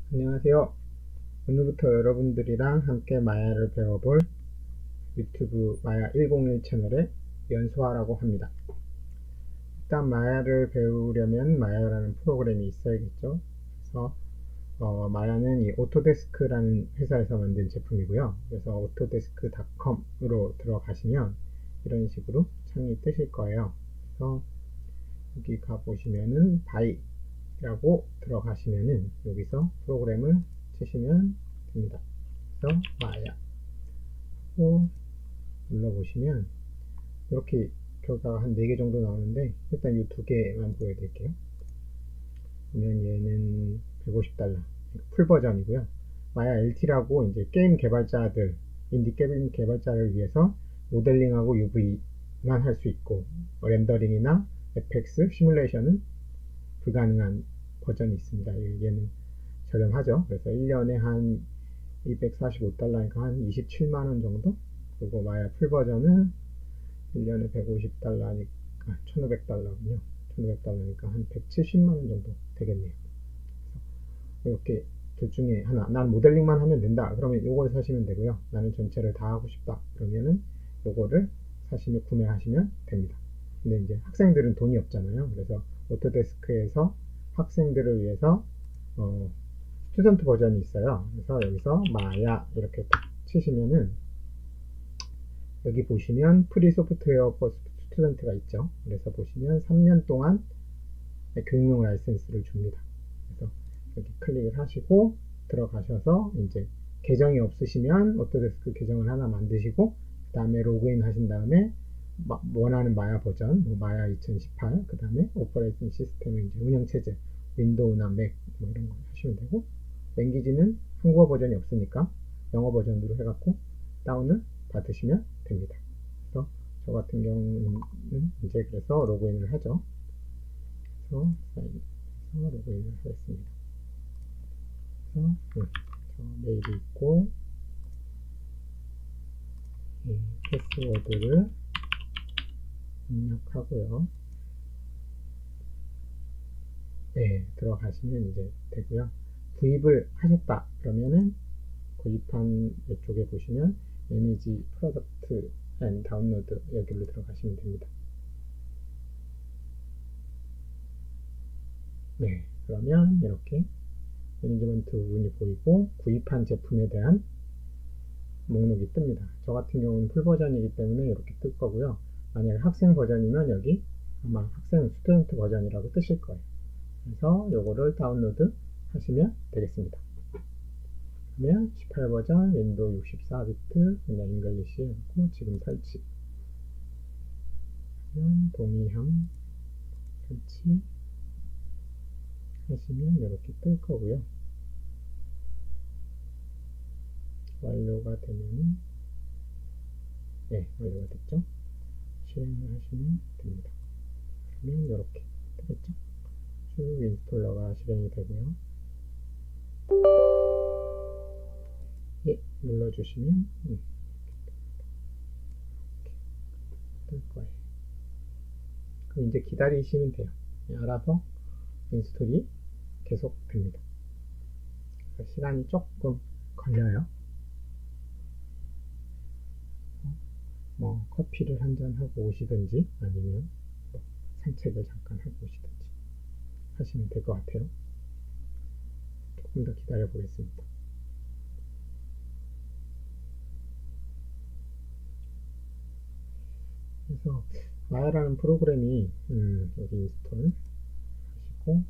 안녕하세요. 오늘부터 여러분들이랑 함께 마야를 배워볼 유튜브 마야 101 채널의 연수아라고 합니다. 일단 마야를 배우려면 마야라는 프로그램이 있어야겠죠. 그래서 마야는 이 오토데스크라는 회사에서 만든 제품이고요. 그래서 autodesk.com으로 들어가시면 이런 식으로 창이 뜨실 거예요. 그래서 여기 가보시면은 바이라고 들어가시면은 여기서 프로그램을 치시면 됩니다. 그래서 마야 눌러보시면 이렇게 결과가 한 4개 정도 나오는데 일단 이 2개만 보여드릴게요. 보면 얘는 150달러 풀 버전이고요. 마야 LT라고 이제 게임 개발자들, 인디 게임 개발자를 위해서 모델링하고 UV만 할 수 있고 렌더링이나 FX, 시뮬레이션은 불가능한 버전이 있습니다. 얘는 저렴하죠. 그래서 1년에 한 245달러니까 한 27만원 정도? 그리고 마야 풀 버전은 1년에 150달러니까 1500달러군요. 1500달러니까 한 170만원 정도 되겠네요. 이렇게 둘 중에 하나, 난 모델링만 하면 된다. 그러면 요걸 사시면 되고요. 나는 전체를 다 하고 싶다. 그러면은 요거를 사시면 구매하시면 됩니다. 근데 이제 학생들은 돈이 없잖아요. 그래서 오토데스크에서 학생들을 위해서 스튜던트 버전이 있어요. 그래서 여기서 마야 이렇게 딱 치시면은 여기 보시면 프리 소프트웨어 포 스튜던트가 있죠. 그래서 보시면 3년 동안 교육용 라이센스를 줍니다. 그래서 여기 클릭을 하시고 들어가셔서 이제 계정이 없으시면 오토데스크 계정을 하나 만드시고 그 다음에 로그인 하신 다음에 원하는 마야 버전, 마야 2018, 그 다음에 오퍼레이팅 시스템의 이제 운영체제, 윈도우나 맥 뭐 이런 거 하시면 되고, 랭귀지는 한국어 버전이 없으니까 영어 버전으로 해갖고 다운을 받으시면 됩니다. 그래서 저 같은 경우는 이제 그래서 로그인을 하죠. 그래서 사인해서 로그인을 하겠습니다. 그래서 저 메일이 있고 패스워드를 입력하고요. 네, 들어가시면 이제 되고요. 구입을 하셨다 그러면은 구입한 이쪽에 보시면 매니지 프로덕트 앤 다운로드 여기로 들어가시면 됩니다. 네, 그러면 이렇게 매니지먼트 부분이 보이고 구입한 제품에 대한 목록이 뜹니다. 저 같은 경우는 풀 버전이기 때문에 이렇게 뜰 거고요. 만약에 학생 버전이면 여기 아마 학생 스튜던트 버전이라고 뜨실 거예요. 그래서 요거를 다운로드 하시면 되겠습니다. 그러면 18 버전, 윈도우 64비트, 그냥 잉글리시 해놓고 지금 설치. 그러면 동의함 설치 하시면 이렇게 뜰 거고요. 완료가 되면은 네, 완료가 됐죠. 실행을 하시면 됩니다. 그러면 이렇게 되겠죠. 쭉 인스톨러가 실행이 되고요. 예, 눌러주시면 이렇게 뜰 거예요. 그럼 이제 기다리시면 돼요. 알아서 인스톨이 계속 됩니다. 시간이 조금 걸려요. 뭐 커피를 한잔 하고 오시든지 아니면 뭐 산책을 잠깐 하고 오시든지 하시면 될 것 같아요. 조금 더 기다려 보겠습니다. 그래서 마야라는 프로그램이 여기 인스톨 하시고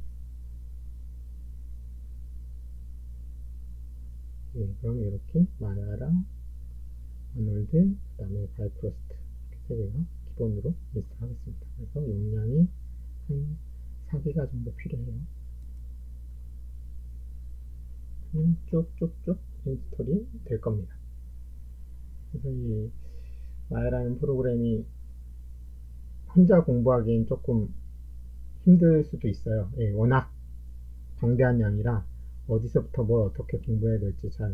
예, 그럼 이렇게 마야랑 아놀드, 그 다음에 바이프로스트 이렇게 세 개가 기본으로 인스톨 하겠습니다. 그래서 용량이 한 4기가 정도 필요해요. 쭉쭉쭉 인스톨이 될 겁니다. 그래서 이 마야라는 프로그램이 혼자 공부하기엔 조금 힘들 수도 있어요. 예, 워낙 방대한 양이라 어디서부터 뭘 어떻게 공부해야 될지 잘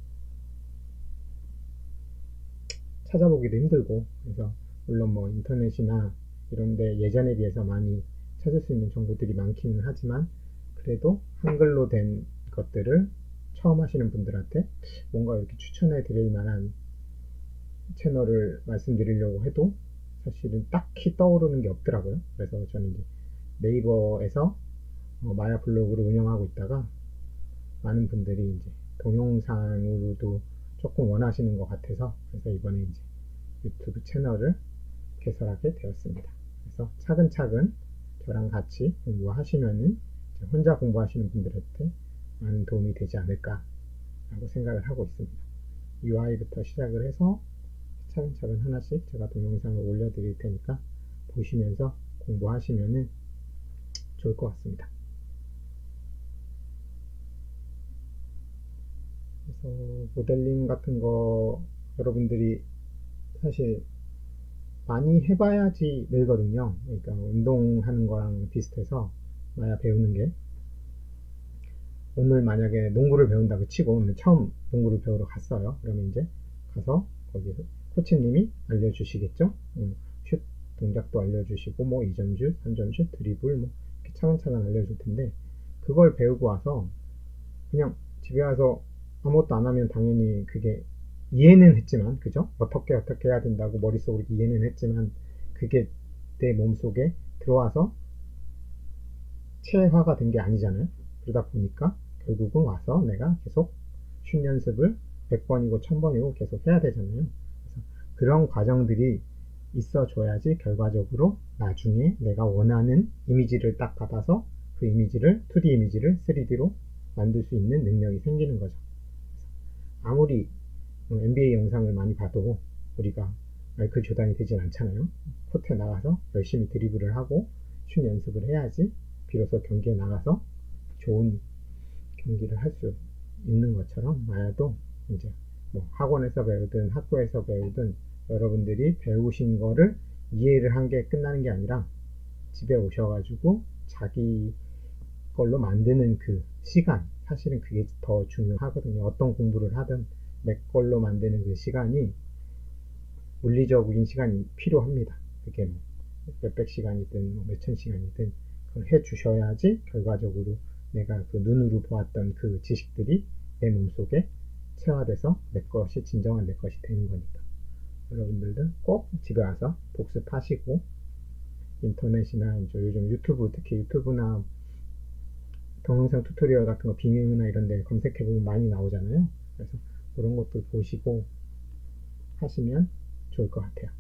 찾아보기도 힘들고, 그래서 물론 뭐 인터넷이나 이런데 예전에 비해서 많이 찾을 수 있는 정보들이 많기는 하지만 그래도 한글로 된 것들을 처음 하시는 분들한테 뭔가 이렇게 추천해 드릴 만한 채널을 말씀드리려고 해도 사실은 딱히 떠오르는 게 없더라고요. 그래서 저는 이제 네이버에서 마야 블로그를 운영하고 있다가 많은 분들이 이제 동영상으로도 조금 원하시는 것 같아서 그래서 이번에 이제 유튜브 채널을 개설하게 되었습니다. 그래서 차근차근 저랑 같이 공부하시면은 혼자 공부하시는 분들한테 많은 도움이 되지 않을까 라고 생각을 하고 있습니다. UI부터 시작을 해서 차근차근 하나씩 제가 동영상을 올려드릴 테니까 보시면서 공부하시면은 좋을 것 같습니다. 그래서 모델링 같은 거 여러분들이 사실 많이 해봐야지 늘거든요. 그러니까 운동하는 거랑 비슷해서 마야 배우는 게 오늘 만약에 농구를 배운다고 치고 오늘 처음 농구를 배우러 갔어요. 그러면 이제 가서 거기서 코치님이 알려주시겠죠. 슛 동작도 알려주시고 뭐 2점슛, 3점슛, 드리블 뭐 이렇게 차근차근 알려줄 텐데 그걸 배우고 와서 그냥 집에 와서 아무것도 안 하면 당연히 그게 이해는 했지만 그죠? 어떻게 해야 된다고 머릿속으로 이해는 했지만 그게 내 몸속에 들어와서 체화가 된 게 아니잖아요. 그러다 보니까 결국은 와서 내가 계속 슛 연습을 100번이고 1000번이고 계속 해야 되잖아요. 그래서 그런 과정들이 있어줘야지 결과적으로 나중에 내가 원하는 이미지를 딱 받아서 그 이미지를 2D 이미지를 3D로 만들 수 있는 능력이 생기는 거죠. 아무리 NBA 영상을 많이 봐도 우리가 마이클 조단이 되진 않잖아요. 코트에 나가서 열심히 드리블을 하고 슛 연습을 해야지 비로소 경기에 나가서 좋은 경기를 할 수 있는 것처럼 마야도 이제 뭐 학원에서 배우든 학교에서 배우든 여러분들이 배우신 거를 이해를 한 게 끝나는 게 아니라 집에 오셔가지고 자기 걸로 만드는 그 시간 사실은 그게 더 중요하거든요. 어떤 공부를 하든 내 걸로 만드는 그 시간이 물리적인 시간이 필요합니다. 그게 뭐 몇백 시간이든 뭐 몇천 시간이든 그걸 해 주셔야지 결과적으로 내가 그 눈으로 보았던 그 지식들이 내 몸속에 체화돼서 내 것이 진정한 내 것이 되는 거니까 여러분들도 꼭 집에 와서 복습하시고 인터넷이나 이제 요즘 유튜브 특히 유튜브나 동영상 튜토리얼 같은 거 빙의나 이런 데 검색해보면 많이 나오잖아요. 그래서 그런 것도 보시고 하시면 좋을 것 같아요.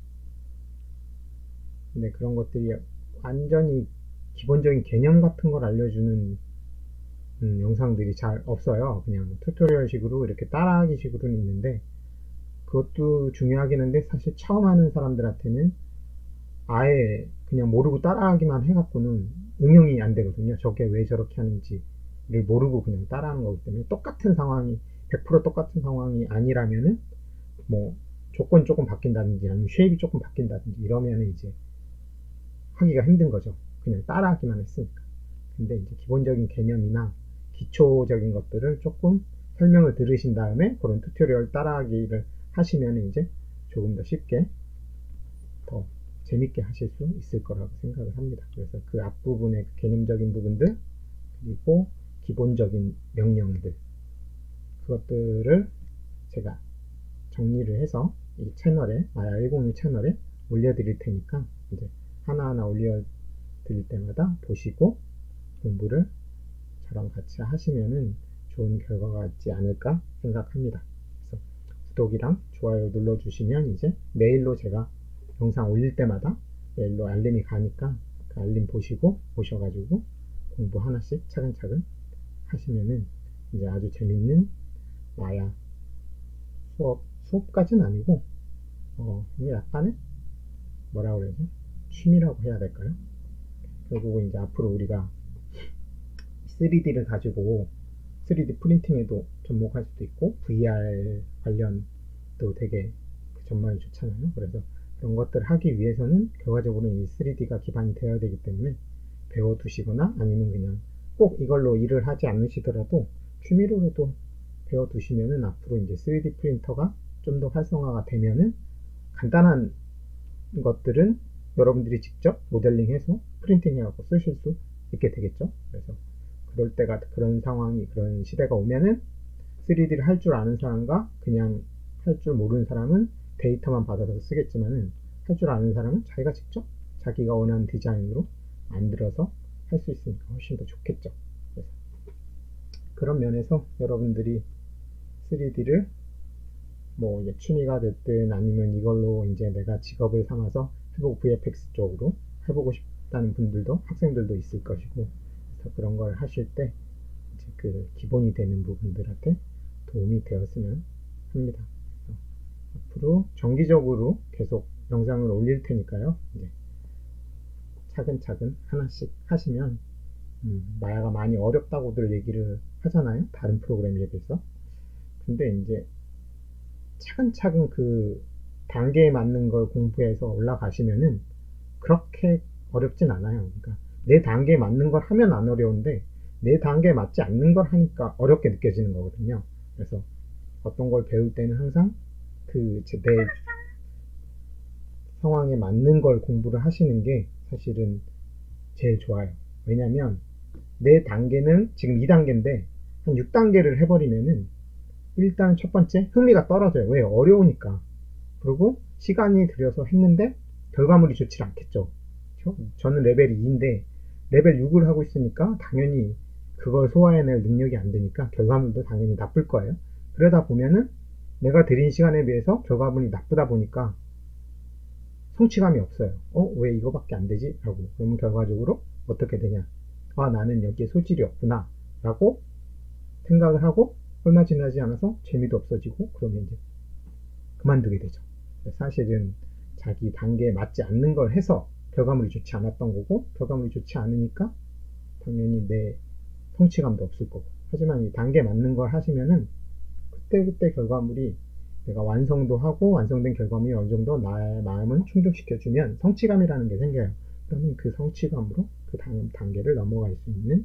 근데 그런 것들이 완전히 기본적인 개념 같은 걸 알려주는 영상들이 잘 없어요. 그냥 튜토리얼 식으로 이렇게 따라하기 식으로는 있는데 그것도 중요하긴 한데 사실 처음 하는 사람들한테는 아예 그냥 모르고 따라하기만 해갖고는 응용이 안 되거든요. 저게 왜 저렇게 하는지를 모르고 그냥 따라하는 거기 때문에 똑같은 상황이 100% 똑같은 상황이 아니라면은 뭐 조건이 조금 바뀐다든지 아니면 쉐입이 조금 바뀐다든지 이러면은 이제 하기가 힘든 거죠. 그냥 따라하기만 했으니까. 근데 이제 기본적인 개념이나 기초적인 것들을 조금 설명을 들으신 다음에 그런 튜토리얼 따라하기를 하시면 이제 조금 더 쉽게 더 재밌게 하실 수 있을 거라고 생각을 합니다. 그래서 그 앞부분의 개념적인 부분들 그리고 기본적인 명령들 그것들을 제가 정리를 해서 이 채널에 마야 106 채널에 올려드릴 테니까 이제 하나하나 올려드릴 때마다 보시고 공부를 저랑 같이 하시면은 좋은 결과가 있지 않을까 생각합니다. 그래서 구독이랑 좋아요 눌러주시면 이제 메일로 제가 영상 올릴 때마다 메일로 알림이 가니까 그 알림 보시고 오셔가지고 공부 하나씩 차근차근 하시면은 이제 아주 재밌는 마야 수업까지는 아니고 이게 약간의 뭐라 그러죠? 취미라고 해야 될까요? 결국은 이제 앞으로 우리가 3D를 가지고 3D 프린팅에도 접목할 수도 있고 VR 관련도 되게 전망이 좋잖아요. 그래서 그런 것들을 하기 위해서는 결과적으로는 이 3D가 기반이 되어야 되기 때문에 배워두시거나 아니면 그냥 꼭 이걸로 일을 하지 않으시더라도 취미로라도 배워두시면은 앞으로 이제 3D 프린터가 좀 더 활성화가 되면은 간단한 것들은 여러분들이 직접 모델링해서 프린팅해갖고 쓰실 수 있게 되겠죠. 그래서 그럴 때가, 그런 상황이, 그런 시대가 오면은 3D를 할 줄 아는 사람과 그냥 할 줄 모르는 사람은 데이터만 받아서 쓰겠지만은, 할 줄 아는 사람은 자기가 직접 자기가 원하는 디자인으로 만들어서 할 수 있으니까 훨씬 더 좋겠죠. 그래서 그런 면에서 여러분들이 3D를 뭐 취미가 됐든 아니면 이걸로 이제 내가 직업을 삼아서 해보고 VFX 쪽으로 해보고 싶다는 분들도, 학생들도 있을 것이고, 그래서 그런 걸 하실 때 이제 그 기본이 되는 부분들한테 도움이 되었으면 합니다. 그래서 앞으로 정기적으로 계속 영상을 올릴 테니까요. 이제 차근차근 하나씩 하시면, 마야가 많이 어렵다고들 얘기를 하잖아요. 다른 프로그램에 비해서. 근데 이제 차근차근 그 단계에 맞는 걸 공부해서 올라가시면은 그렇게 어렵진 않아요. 그러니까 내 단계에 맞는 걸 하면 안 어려운데, 내 단계에 맞지 않는 걸 하니까 어렵게 느껴지는 거거든요. 그래서 어떤 걸 배울 때는 항상 내 상황에 맞는 걸 공부를 하시는 게 사실은 제일 좋아요. 왜냐면 내 단계는 지금 2단계인데 한 6단계를 해버리면은 일단 첫 번째 흥미가 떨어져요. 왜? 어려우니까. 그리고 시간이 들여서 했는데 결과물이 좋지 않겠죠. 저는 레벨 2인데 레벨 6을 하고 있으니까 당연히 그걸 소화해낼 능력이 안 되니까 결과물도 당연히 나쁠 거예요. 그러다 보면은 내가 들인 시간에 비해서 결과물이 나쁘다 보니까 성취감이 없어요. 왜 이거밖에 안 되지? 라고. 그러면 결과적으로 어떻게 되냐? 나는 여기에 소질이 없구나. 라고 생각을 하고 얼마 지나지 않아서 재미도 없어지고 그러면 이제 그만두게 되죠. 사실은 자기 단계에 맞지 않는 걸 해서 결과물이 좋지 않았던 거고, 결과물이 좋지 않으니까 당연히 내 성취감도 없을 거고. 하지만 이 단계에 맞는 걸 하시면은 그때그때 결과물이, 내가 완성도 하고 완성된 결과물이 어느 정도 나의 마음을 충족시켜주면 성취감이라는 게 생겨요. 그러면 그 성취감으로 그 다음 단계를 넘어갈 수 있는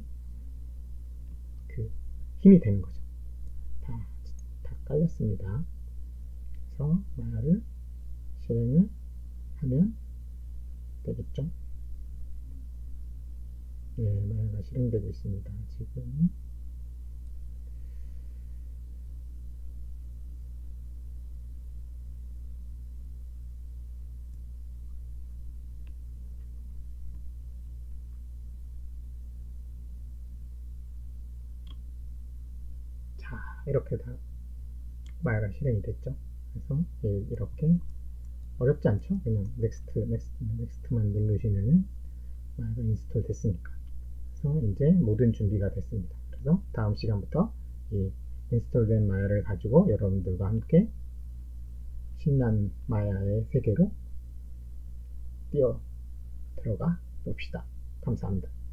그 힘이 되는 거죠. 다 깔렸습니다. 그래서 마야를 실행을 하면 되겠죠. 네, 마야가 실행되고 있습니다. 지금 자, 이렇게 다 마야가 실행이 됐죠. 그래서 이렇게 어렵지 않죠? 그냥 넥스트만 누르시면은 마야가 인스톨 됐으니까. 그래서 이제 모든 준비가 됐습니다. 그래서 다음 시간부터 이 인스톨된 마야를 가지고 여러분들과 함께 신난 마야의 세계로 뛰어 들어가 봅시다. 감사합니다.